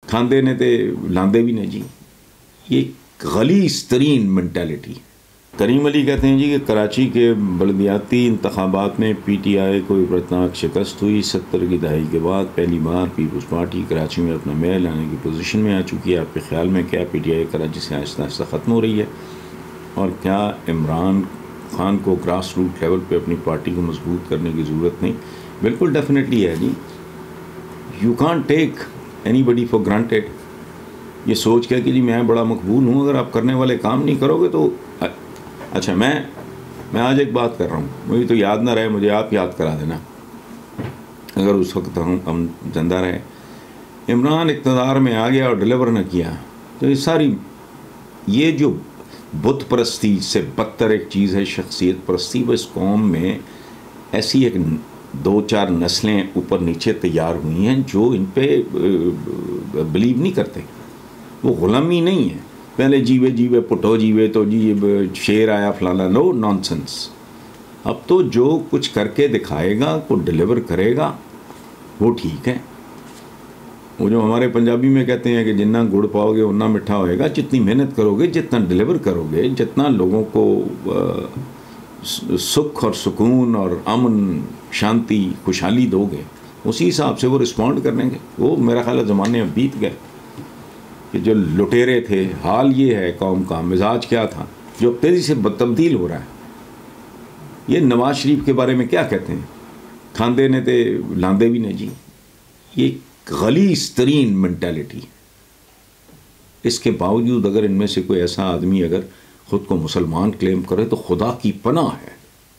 खांदे ने ते लांदे भी ने जी। ये गलीज़ तरीन मेंटालिटी। करीम अली कहते हैं जी कि कराची के बलदियाती इंतखाबात में PTI को इबरतनाक शिकस्त हुई। 70 की दहाई के बाद पहली बार पीपल्स पार्टी कराची में अपना मेल लाने की पोजीशन में आ चुकी है। आपके ख्याल में क्या PTI कराची से आहिस्ता आहिस्ता ख़त्म हो रही है? और क्या इमरान खान को ग्रास रूट लेवल पे अपनी पार्टी को मजबूत करने की ज़रूरत नहीं? बिल्कुल डेफिनेटली है जी। You can't take anybody for granted. ये सोच के कि जी मैं बड़ा मकबूल हूँ, अगर आप करने वाले काम नहीं करोगे तो अच्छा। मैं आज एक बात कर रहा हूँ, मुझे तो याद ना रहे, मुझे आप याद करा देना अगर उस वक्त हम जिंदा रहे। इमरान इक़्तिदार में आ गया और डिलीवर न किया तो ये जो बुत परस्ती से बदतर एक चीज़ है शख्सियत परस्ती। वो इस कौम में ऐसी एक 2-4 नस्लें ऊपर नीचे तैयार हुई हैं जो इन पे बिलीव नहीं करते। वो ग़ुलामी नहीं है, पहले जीवे जीवे पुटो जीवे तो जी शेर आया फलाना, नो नॉनसेंस। अब तो जो कुछ करके दिखाएगा, को डिलीवर करेगा, वो ठीक है। वो जो हमारे पंजाबी में कहते हैं कि जितना गुड़ पाओगे उतना मिठा होएगा। जितनी मेहनत करोगे, जितना डिलीवर करोगे, जितना लोगों को सुख और सुकून और अमन शांति खुशहाली दोगे, उसी हिसाब से वो रिस्पॉन्ड करेंगे। वो मेरा ख्याल है ज़माने अब बीत गए कि जो लुटेरे थे। हाल ये है कौम का मिजाज क्या था जो तेज़ी से तब्दील हो रहा है। ये नवाज शरीफ के बारे में क्या कहते हैं? खांदे ने ते लांदे भी ने जी। ये गलीज़ तरीन मेंटालिटी। इसके बावजूद अगर इनमें से कोई ऐसा आदमी अगर ख़ुद को मुसलमान क्लेम करे तो खुदा की पनाह है।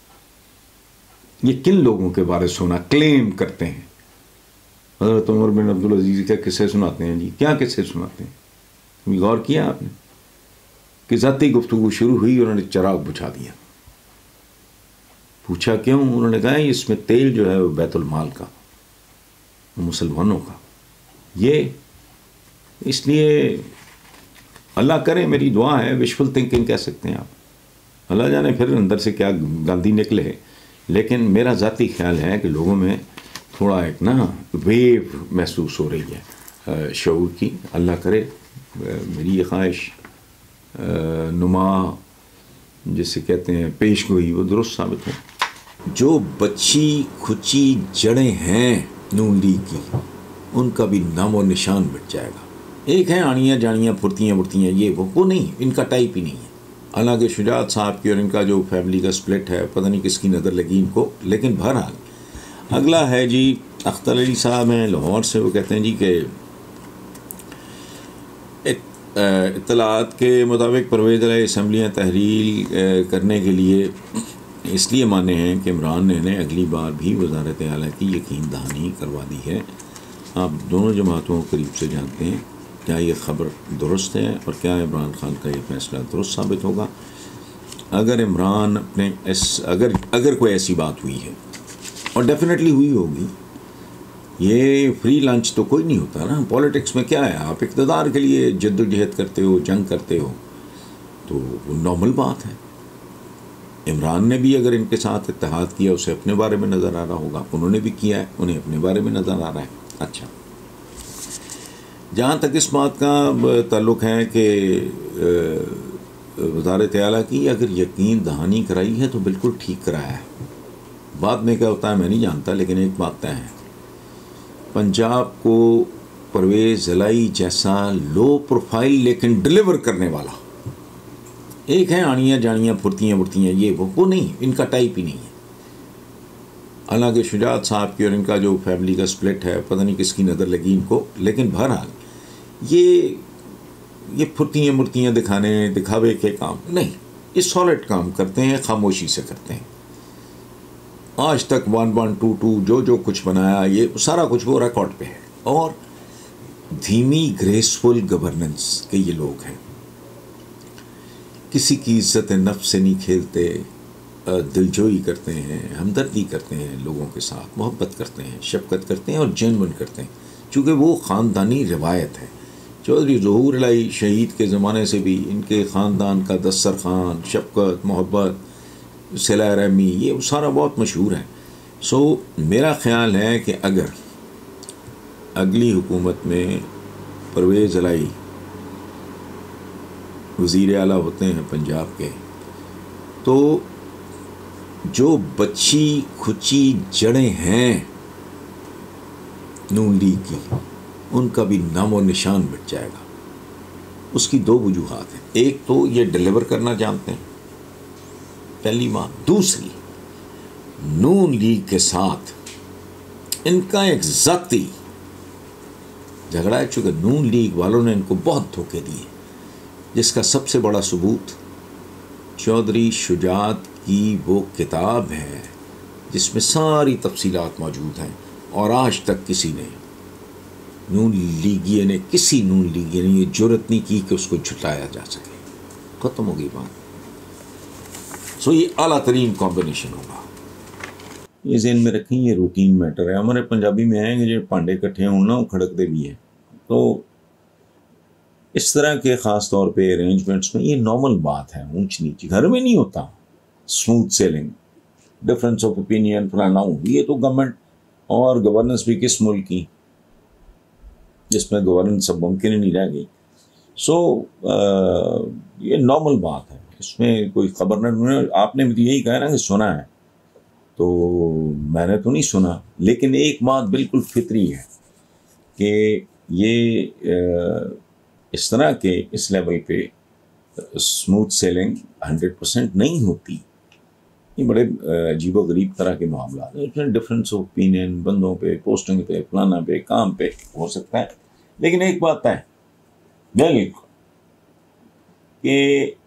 ये किन लोगों के बारे सुना क्लेम करते हैं? हज़रत उमर बिन अब्दुल अजीज़ के किस्से सुनाते हैं जी। क्या किस्से सुनाते हैं? कभी गौर किया आपने कि ज़ाती गुफ्तगू शुरू हुई, उन्होंने चिराग बुझा दिया। पूछा क्यों? उन्होंने कहा इसमें तेल जो है वो बैतुल माल का, मुसलमानों का। ये इसलिए अल्लाह करे, मेरी दुआ है, विशफुल थिंकिंग कह सकते हैं आप, अल्लाह जाने फिर अंदर से क्या गांधी निकले। लेकिन मेरा ज़ाती ख्याल है कि लोगों में थोड़ा एक ना वेव महसूस हो रही है शऊर की। अल्लाह करे मेरी ये ख्वाहिश नुमा जिसे कहते हैं पेश गोई, वो दुरुस्त साबित हो। जो बच्ची खुची जड़ें हैं नून लीग की, उनका भी नामो निशान मिट जाएगा। एक है आनियाँ जानियाँ फुर्तियाँ वुर्तियाँ, ये वो नहीं, इनका टाइप ही नहीं है। हालांकि शुजात साहब की और इनका जो फैमिली का स्प्लिट है, पता नहीं किसकी नज़र लगी इनको। लेकिन बहरहाल अगला है जी अख्तर अली साहब हैं लाहौर से। वो कहते हैं जी कि इत्तलात के मुताबिक परवेज़ अलैहि असम्बलियाँ तहरील करने के लिए इसलिए माने हैं कि इमरान ने अगली बार भी वज़ारत आला की यकीन दहानी करवा दी है। आप दोनों जमातों को करीब से जानते हैं, क्या ये ख़बर दुरुस्त है और क्या इमरान खान का ये फ़ैसला दुरुस्त साबित होगा? अगर इमरान अपने अगर कोई ऐसी बात हुई है, और डेफिनेटली हुई होगी, ये फ्री लंच तो कोई नहीं होता ना। पॉलिटिक्स में क्या है, आप इक़्तिदार के लिए जद्दोजहद करते हो, जंग करते हो, तो वो नॉर्मल बात है। इमरान ने भी अगर इनके साथ इत्तेहाद किया, उसे अपने बारे में नज़र आ रहा होगा, उन्होंने भी किया है, उन्हें अपने बारे में नज़र आ रहा है। अच्छा, जहाँ तक इस बात का ताल्लुक़ है कि वज़ारत आला की अगर यकीन दहानी कराई है तो बिल्कुल ठीक कराया है। बाद में क्या होता है मैं नहीं जानता, लेकिन एक बात तय है, पंजाब को परवेज़ इलाही जैसा लो प्रोफाइल लेकिन डिलीवर करने वाला, एक है आनियाँ जानियाँ फुर्तियाँ वुर्तियाँ, ये वो नहीं, इनका टाइप ही नहीं है। हालांकि शुजात साहब की और इनका जो फैमिली का स्प्लिट है, पता नहीं किसकी नज़र लगी इनको। लेकिन बहरहाल ये फुर्तियाँ मुर्तियाँ दिखावे के काम नहीं, ये सॉलिड काम करते हैं, खामोशी से करते हैं। आज तक 1122 जो कुछ बनाया, ये सारा कुछ वो रिकॉर्ड पे है। और धीमी ग्रेसफुल गवर्नेंस के ये लोग हैं, किसी की इज्जत नफ्स से नहीं खेलते, दिलजोई करते हैं, हमदर्दी करते हैं, लोगों के साथ मोहब्बत करते हैं, शफकत करते हैं और जेन्युइन करते हैं। चूँकि वो ख़ानदानी रिवायत है। चौधरी ज़हूर इलाही शहीद के ज़माने से भी इनके ख़ानदान का दस्तरखान, शफकत, मोहब्बत, सिला रहमी, ये सारा बहुत मशहूर है। सो मेरा ख़्याल है कि अगर अगली हुकूमत में परवेज़ इलाही वज़ीर आला होते हैं पंजाब के, तो जो बच्ची खुची जड़ें हैं नून लीग की, उनका भी नामो निशान मिट जाएगा। उसकी दो वजूहात हैं। एक तो ये डिलीवर करना जानते हैं, पहली बात। दूसरी, नून लीग के साथ इनका एक ज़ाती झगड़ा है, चूँकि नून लीग वालों ने इनको बहुत धोखे दिए, जिसका सबसे बड़ा सबूत चौधरी शुजात की वो किताब है जिसमें सारी तफसीलात मौजूद हैं, और आज तक किसी ने किसी नून लीगिए ने ये जुर्रत नहीं की कि उसको झुटलाया जा सके। ख़त्म हो गई बात। सो ये आला तरीन कॉम्बिनेशन होगा। ये ज़हन में रखें, ये रूटीन मैटर है। हमारे पंजाबी में है कि जो पांडे इकट्ठे हों ना, वो खड़कते भी हैं। तो इस तरह के ख़ास तौर पे अरेंजमेंट्स में ये नॉर्मल बात है। ऊंच नीच घर में नहीं होता, smooth sailing, difference of opinion फलाना। ये तो गवर्नमेंट और गवर्नेंस भी किस मुल्क की जिसमें गवर्नेंस अब मुमकिन ही नहीं रह गई। सो ये नॉर्मल बात है, इसमें कोई खबर नहीं। आपने भी यही कहा ना कि सुना है, तो मैंने तो नहीं सुना, लेकिन एक बात बिल्कुल फितरी है कि ये इस तरह के इस लेवल पे स्मूथ सेलिंग 100% नहीं होती। ये बड़े अजीबो गरीब तरह के मामला हैं। इसमें डिफरेंस ऑफ ओपिनियन बंदों पे, पोस्टिंग पे, फलाना पे, काम पे हो सकता है, लेकिन एक बात है बिल्कुल कि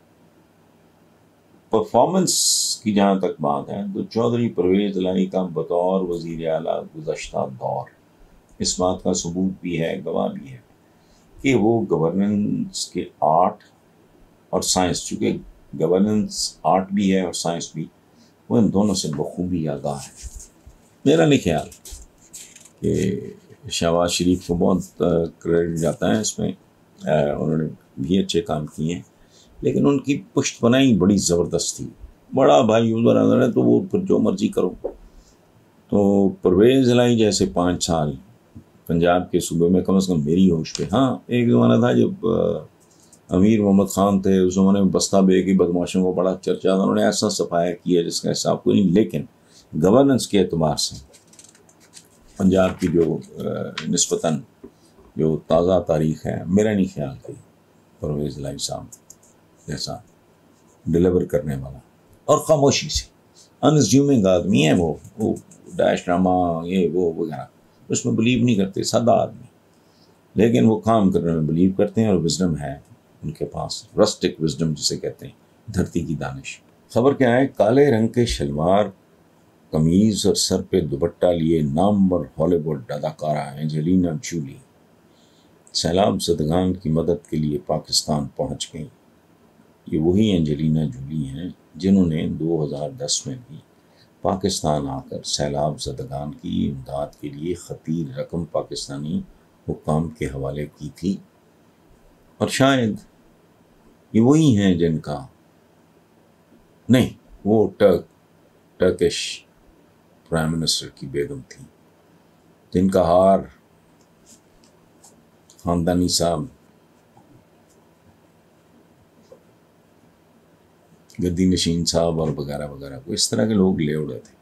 परफॉर्मेंस की जहाँ तक बात है, तो चौधरी परवेज़ इलाही का बतौर वज़ीर आला गुज़श्ता दौर इस बात का सबूत भी है, गवाह भी है कि वो गवर्नेंस के आर्ट और साइंस, चूँकि गवर्नेंस आर्ट भी है और साइंस भी, वो इन दोनों से बखूबी आगाह है। मेरा नहीं ख्याल कि शहबाज शरीफ को बहुत क्रेडिट जाता है इसमें, उन्होंने भी अच्छे काम किए हैं, लेकिन उनकी पुष्ट बनाई बड़ी ज़बरदस्त थी। बड़ा भाई उधर अगर है तो वो फिर जो मर्जी करो। तो परवेज़ इलाही जैसे 5 साल पंजाब के सूबे में कम से कम मेरी होश पे, हाँ एक ज़माना था जब अमीर मोहम्मद ख़ान थे, उस ज़माने में बस्ता बे की बदमाशों को बड़ा चर्चा था, उन्होंने ऐसा सफाया किया जिसका हिसाब कोई नहीं। लेकिन गवर्नेंस के एतबार से पंजाब की जो निस्बतन जो ताज़ा तारीख़ है, मेरा नहीं ख्याल कि परवेज़ इलाही साहब जैसा डिलीवर करने वाला और ख़ामोशी से अनअज्यूमिंग आदमी है। वो डैश ड्रामा ये वो वगैरह उसमें बिलीव नहीं करते, सादा आदमी, लेकिन वो काम करने में बिलीव करते हैं और विजडम है उनके पास, रस्टिक विजडम जिसे कहते हैं, धरती की दानिश। खबर क्या है, काले रंग के शलवार कमीज़ और सर पे दुपट्टा लिए नामवर हॉलीवुड अदाकारा एंजेलिना जूली सैलाब ज़दगान की मदद के लिए पाकिस्तान पहुंच गई। ये वही एंजेलिना जूली हैं जिन्होंने 2010 में भी पाकिस्तान आकर सैलाब ज़दगान की इमदाद के लिए खतीर रकम पाकिस्तानी हुक्काम के हवाले की थी। और शायद ये वही हैं जिनका नहीं, वो टर्किश प्राइम मिनिस्टर की बेगम थी, जिनका हार खानदानी साहब गद्दी नशीन साहब और वगैरह वगैरह को इस तरह के लोग ले उड़े थे।